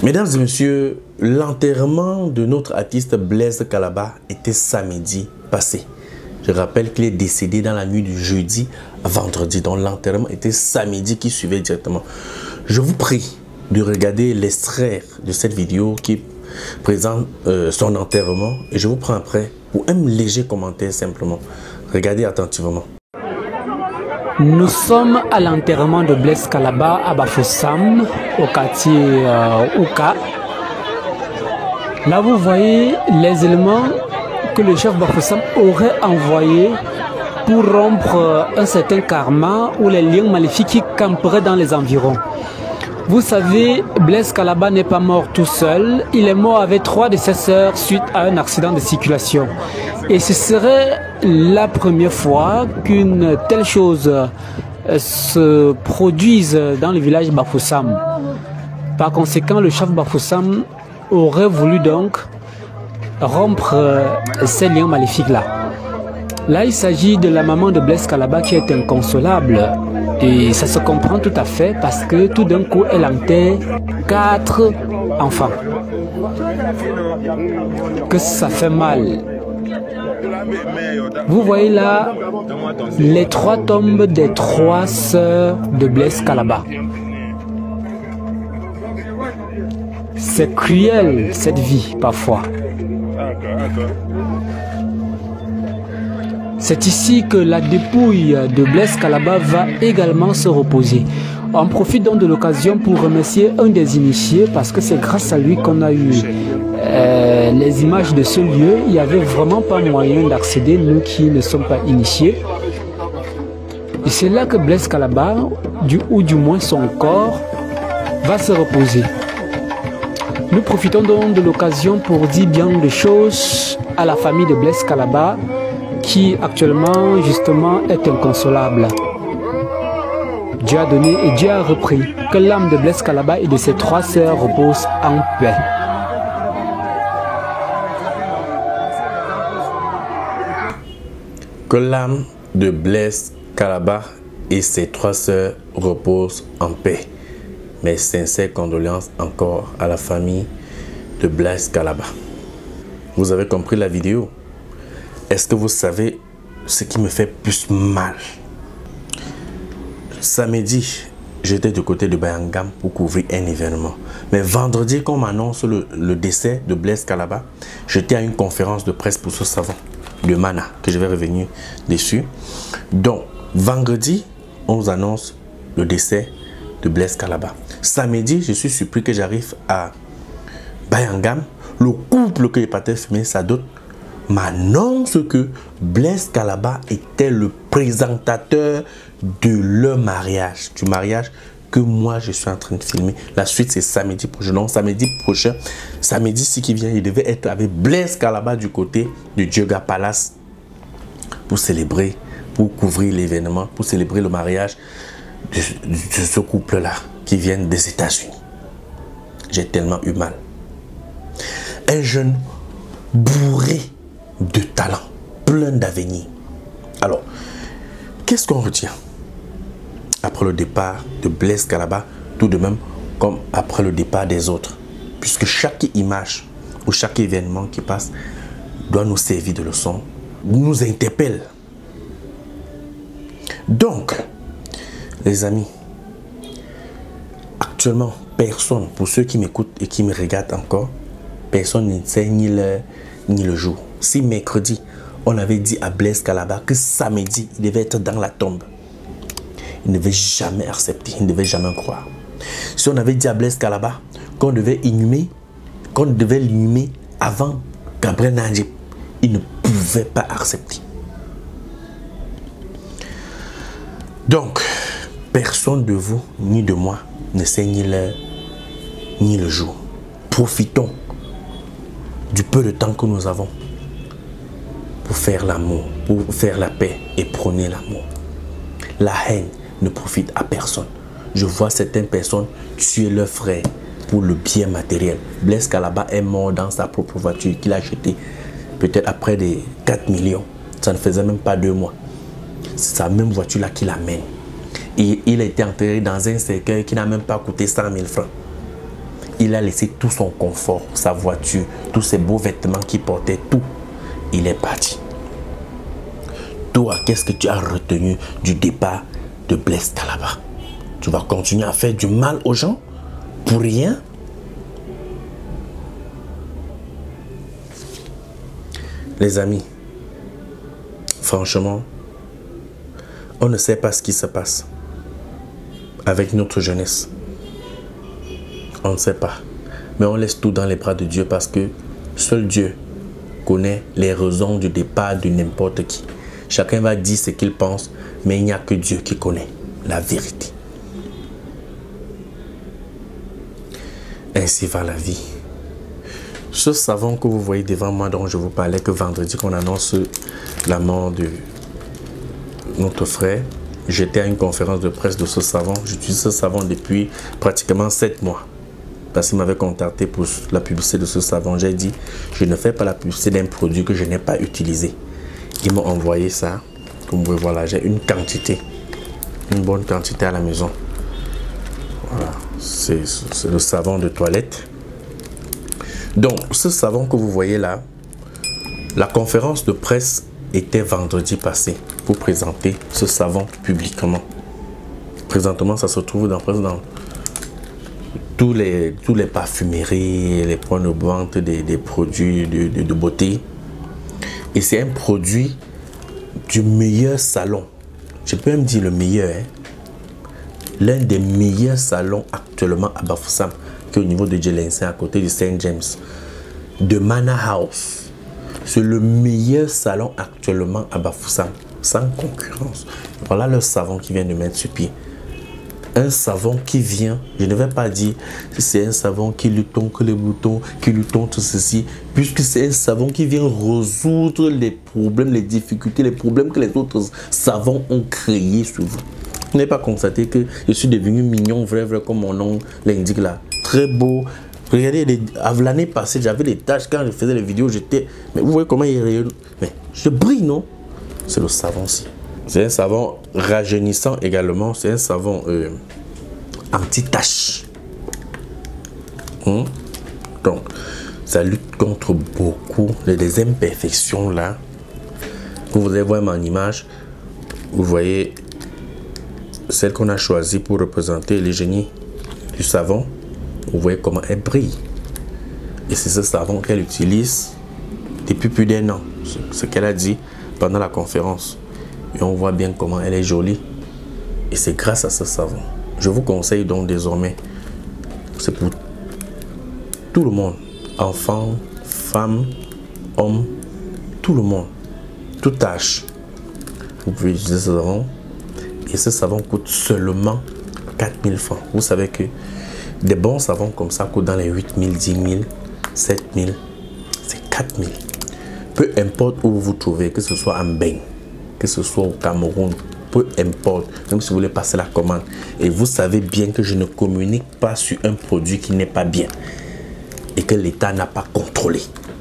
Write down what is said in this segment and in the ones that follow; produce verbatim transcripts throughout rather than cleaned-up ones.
Mesdames et messieurs, l'enterrement de notre artiste Blaise Kalaba était samedi passé. Je rappelle qu'il est décédé dans la nuit du jeudi à vendredi. Donc l'enterrement était samedi qui suivait directement. Je vous prie de regarder l'extrait de cette vidéo qui présente euh, son enterrement. Et je vous prends après pour un léger commentaire simplement. Regardez attentivement. Nous sommes à l'enterrement de Blaise Kalaba à Bafoussam, au quartier euh, Ouka. Là, vous voyez les éléments que le chef Bafoussam aurait envoyés pour rompre un certain karma ou les liens maléfiques qui camperaient dans les environs. Vous savez, Blaise Kalaba n'est pas mort tout seul. Il est mort avec trois de ses sœurs suite à un accident de circulation. Et ce serait la première fois qu'une telle chose euh, se produise dans le village Bafoussam. Par conséquent, le chef Bafoussam aurait voulu donc rompre euh, ces liens maléfiques-là. Là, il s'agit de la maman de Blaise Kalaba qui est inconsolable. Et ça se comprend tout à fait parce que tout d'un coup, elle enterre quatre enfants. Que ça fait mal. Vous voyez là les trois tombes des trois sœurs de Blaise Kalaba. C'est cruel cette vie parfois. C'est ici que la dépouille de Blaise Kalaba va également se reposer. On profite donc de l'occasion pour remercier un des initiés parce que c'est grâce à lui qu'on a eu euh, les images de ce lieu. Il n'y avait vraiment pas moyen d'accéder, nous qui ne sommes pas initiés. Et c'est là que Blaise Kalaba, du, ou du moins son corps, va se reposer. Nous profitons donc de l'occasion pour dire bien des choses à la famille de Blaise Kalaba, qui actuellement justement est inconsolable. Dieu a donné et Dieu a repris. Que l'âme de Blaise Kalaba et de ses trois sœurs repose en paix. Que l'âme de Blaise Kalaba et ses trois sœurs reposent en paix. Mes sincères condoléances encore à la famille de Blaise Kalaba. Vous avez compris la vidéo? Est-ce que vous savez ce qui me fait plus mal? Samedi, j'étais du côté de Bayangam pour couvrir un événement. Mais vendredi, quand on m'annonce le, le décès de Blaise Kalaba, j'étais à une conférence de presse pour ce savon de Mana, que je vais revenir dessus. Donc, vendredi, on nous annonce le décès de Blaise Kalaba. Samedi, je suis surpris que j'arrive à Bayangam. Le couple que j'ai parté filmer, ça d'autres m'annonce que Blaise Kalaba était le présentateur de leur mariage, du mariage que moi je suis en train de filmer. La suite c'est samedi prochain. Donc samedi prochain, samedi-ci qui vient, il devait être avec Blaise Kalaba du côté de Dioga Palace pour célébrer, pour couvrir l'événement, pour célébrer le mariage de, de, de ce couple-là qui vient des États-Unis. J'ai tellement eu mal. Un jeune bourré de talent, plein d'avenir. Alors, qu'est-ce qu'on retient après le départ de Blaise Kalaba, tout de même comme après le départ des autres? Puisque chaque image ou chaque événement qui passe doit nous servir de leçon, nous interpelle. Donc, les amis, actuellement, personne, pour ceux qui m'écoutent et qui me regardent encore, personne ne sait ni l'heure ni le jour. Si mercredi, on avait dit à Blaise Kalaba que samedi, il devait être dans la tombe, il ne devait jamais accepter, il ne devait jamais croire. Si on avait dit à Blaise Kalaba qu'on devait inhumer, qu'on devait l'inhumer avant Gabriel Nandjip, il ne pouvait pas accepter. Donc, personne de vous, ni de moi, ne sait ni l'heure, ni le jour. Profitons du peu de temps que nous avons pour faire l'amour, pour faire la paix et prôner l'amour. La haine ne profite à personne. Je vois certaines personnes tuer leurs frères pour le bien matériel. Blaise Kalaba est mort dans sa propre voiture qu'il a achetée peut-être après des quatre millions. Ça ne faisait même pas deux mois. C'est sa même voiture-là qui l'amène. Et il a été enterré dans un cercueil qui n'a même pas coûté cent mille francs. Il a laissé tout son confort, sa voiture, tous ses beaux vêtements qu'il portait, tout. Il est parti. Toi, qu'est-ce que tu as retenu du départ de Blaise Calaba? Tu vas continuer à faire du mal aux gens pour rien? Les amis, franchement, on ne sait pas ce qui se passe avec notre jeunesse. On ne sait pas. Mais on laisse tout dans les bras de Dieu parce que seul Dieu connaît les raisons du départ de n'importe qui. Chacun va dire ce qu'il pense, mais il n'y a que Dieu qui connaît la vérité. Ainsi va la vie. Ce savon que vous voyez devant moi, dont je vous parlais que vendredi qu'on annonce la mort de notre frère, j'étais à une conférence de presse de ce savon. J'utilise ce savon depuis pratiquement sept mois. Parce qu'il m'avait contacté pour la publicité de ce savon. J'ai dit, je ne fais pas la publicité d'un produit que je n'ai pas utilisé. Ils m'ont envoyé ça. Comme vous pouvez voir là, j'ai une quantité. Une bonne quantité à la maison. Voilà. C'est le savon de toilette. Donc, ce savon que vous voyez là, la conférence de presse était vendredi passé pour présenter ce savon publiquement. Présentement, ça se trouve dans, dans tous les, tous les parfumeries, les points de vente des, des produits de, de, de beauté. Et c'est un produit du meilleur salon. Je peux même dire le meilleur. Hein? L'un des meilleurs salons actuellement à Bafoussam, qui est au niveau de Djelensin, à côté du Saint James, de Mana House. C'est le meilleur salon actuellement à Bafoussam, sans concurrence. Voilà le savon qui vient de mettre sur pied. Un savon qui vient, je ne vais pas dire que c'est un savon qui lui tombe que les boutons, qui lui tombe tout ceci, puisque c'est un savon qui vient résoudre les problèmes, les difficultés, les problèmes que les autres savons ont créés sur vous. Vous n'avez pas constaté que je suis devenu mignon, vrai, vrai, comme mon nom l'indique là. Très beau. Regardez, l'année passée, j'avais des taches quand je faisais les vidéos, j'étais... Mais vous voyez comment il est réel. Mais je brille, non? C'est le savon-ci. C'est un savon rajeunissant également. C'est un savon euh, anti-tache. Hum? Donc, ça lutte contre beaucoup des imperfections là. Vous allez voir mon image. Vous voyez celle qu'on a choisie pour représenter les génies du savon. Vous voyez comment elle brille. Et c'est ce savon qu'elle utilise depuis plus d'un an. Ce qu'elle a dit pendant la conférence. Et on voit bien comment elle est jolie. Et c'est grâce à ce savon. Je vous conseille donc désormais, c'est pour tout le monde. Enfants, femmes, hommes, tout le monde. Tout âge. Vous pouvez utiliser ce savon. Et ce savon coûte seulement quatre mille francs. Vous savez que des bons savons comme ça coûtent dans les huit mille, dix mille, sept mille. C'est quatre mille. Peu importe où vous vous trouvez, que ce soit en Beng, que ce soit au Cameroun, peu importe, même si vous voulez passer la commande. Et vous savez bien que je ne communique pas sur un produit qui n'est pas bien et que l'État n'a pas contrôlé.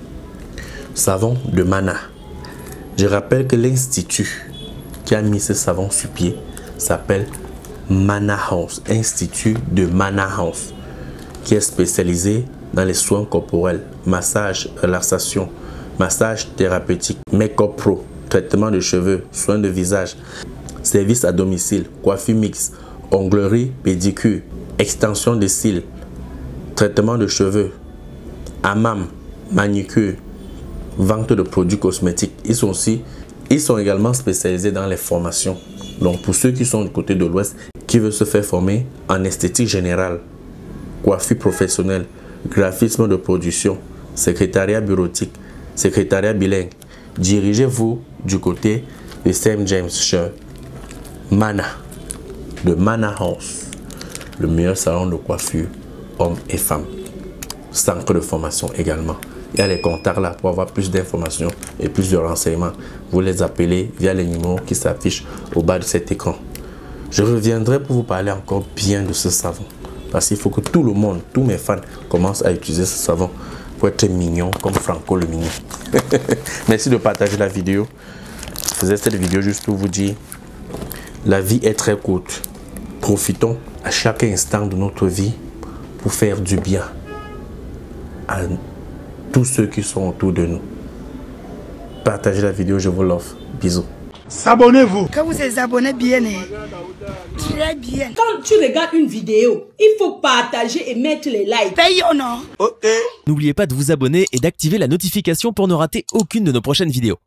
Savon de Mana. Je rappelle que l'institut qui a mis ce savon sur pied s'appelle Mana House, Institut de Mana House, qui est spécialisé dans les soins corporels, massage, relaxation, massage thérapeutique, make-up pro, traitement de cheveux, soins de visage, service à domicile, coiffure mixte, onglerie, pédicure, extension des cils, traitement de cheveux, hammam, manicure, vente de produits cosmétiques. Ils sont aussi, ils sont également spécialisés dans les formations. Donc pour ceux qui sont du côté de l'Ouest, qui veulent se faire former en esthétique générale, coiffure professionnelle, graphisme de production, secrétariat bureautique, secrétariat bilingue, dirigez-vous du côté de Saint James chez Mana, de Mana House, le meilleur salon de coiffure hommes et femmes. Centre de formation également. Il y a les contacts là pour avoir plus d'informations et plus de renseignements. Vous les appelez via les numéros qui s'affichent au bas de cet écran. Je reviendrai pour vous parler encore bien de ce savon. Parce qu'il faut que tout le monde, tous mes fans, commencent à utiliser ce savon pour être mignon comme Franco le mignon. Merci de partager la vidéo. Je faisais cette vidéo juste pour vous dire, la vie est très courte. Profitons à chaque instant de notre vie pour faire du bien à tous ceux qui sont autour de nous. Partagez la vidéo, je vous l'offre. Bisous. S'abonnez-vous. Quand vous êtes abonnés bien, très bien. Quand tu regardes une vidéo, il faut partager et mettre les likes. Paye ou non? N'oubliez pas de vous abonner et d'activer la notification pour ne rater aucune de nos prochaines vidéos.